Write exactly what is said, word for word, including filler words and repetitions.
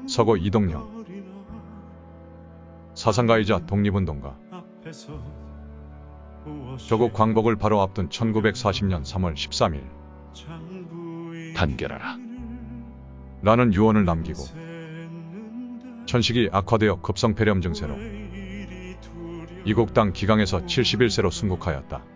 서고 이동영. 사상가이자 독립운동가. 조국 광복을 바로 앞둔 천구백사십 년 삼월 십삼일. 단결하라. 라는 유언을 남기고 천식이 악화되어 급성 폐렴 증세로 이국 당 기강에서 칠십일 세로 순국하였다.